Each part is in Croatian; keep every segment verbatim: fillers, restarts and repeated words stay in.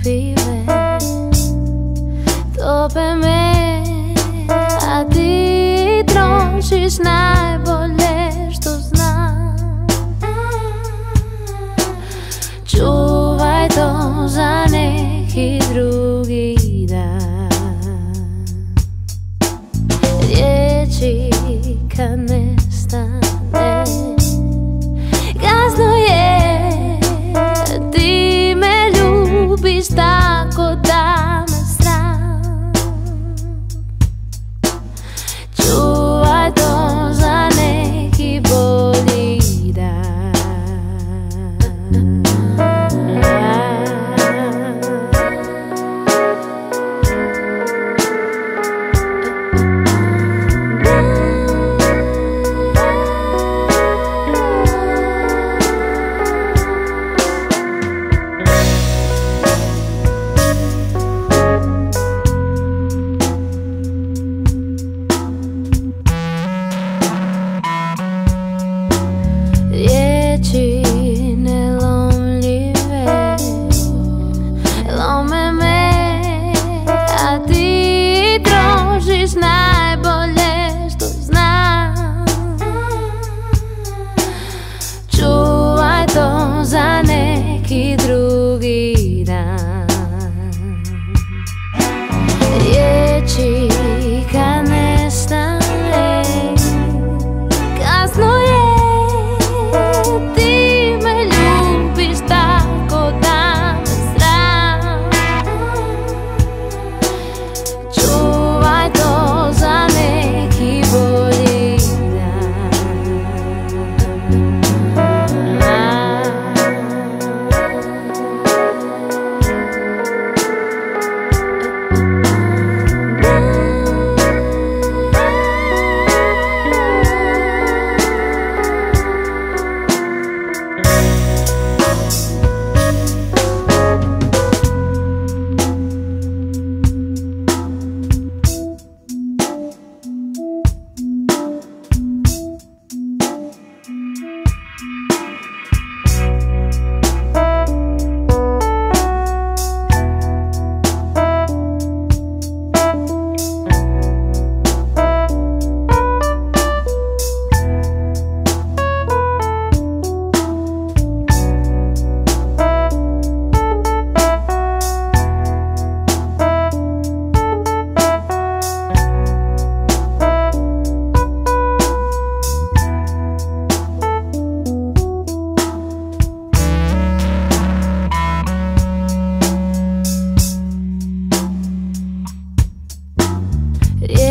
topive, tope me, a ti trošiš najbolje što znam. Čuvaj to za neki drugi dan. Riječi kad nestane, kazno je, ti me ljubiš tako da me sram. Čuvaj to za neki bolji dan. Riječi nelomljive lome me, a ti trošiš najbolje što znam. Čuvaj to za neki drugi dan. Riječi kad nestane, kasno je, ti me ljubiš tako da me sram. Čuvaj to za neki bolji dan.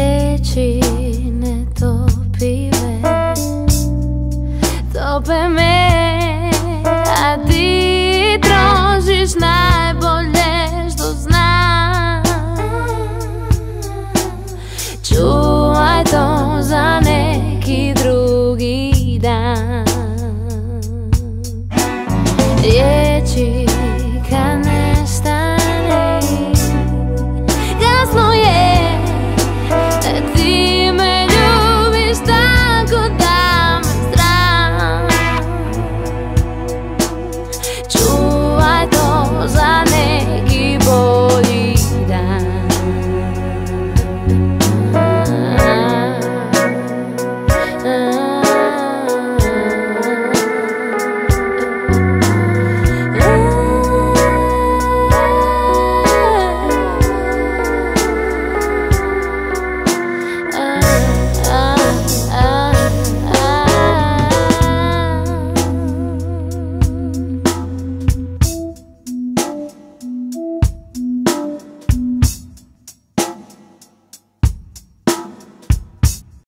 Riječi netopive, tope me.